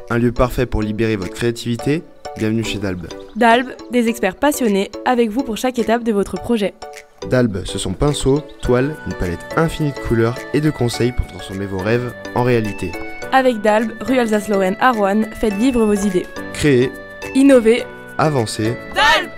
Un lieu parfait pour libérer votre créativité. Bienvenue chez Dalb. Dalb, des experts passionnés avec vous pour chaque étape de votre projet. Dalb, ce sont pinceaux, toiles, une palette infinie de couleurs et de conseils pour transformer vos rêves en réalité. Avec Dalb, rue Alsace-Lorraine à Roanne, faites vivre vos idées. Créer, Innover, avancer. Dalb!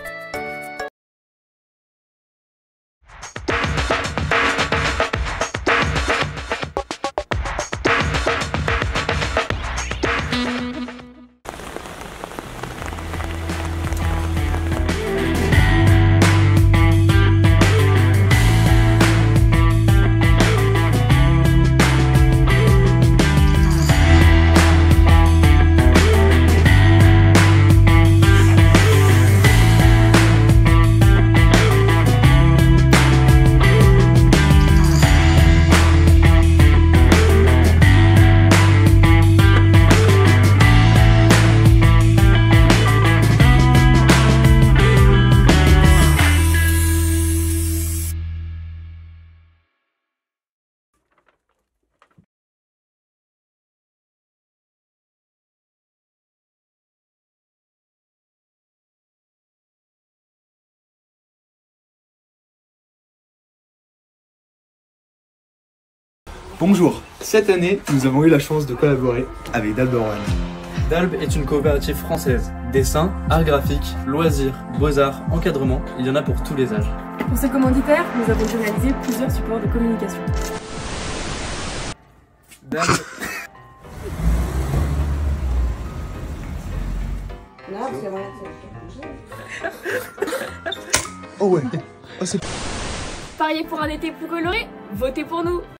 Bonjour, cette année, nous avons eu la chance de collaborer avec Dalb Roanne. Dalb est une coopérative française. Dessin, art graphique, loisirs, beaux-arts, encadrement, il y en a pour tous les âges. Pour ce commanditaire, nous avons dû réaliser plusieurs supports de communication. Dalb... Oh ouais, oh c'est... Pariez pour un été plus coloré, votez pour nous.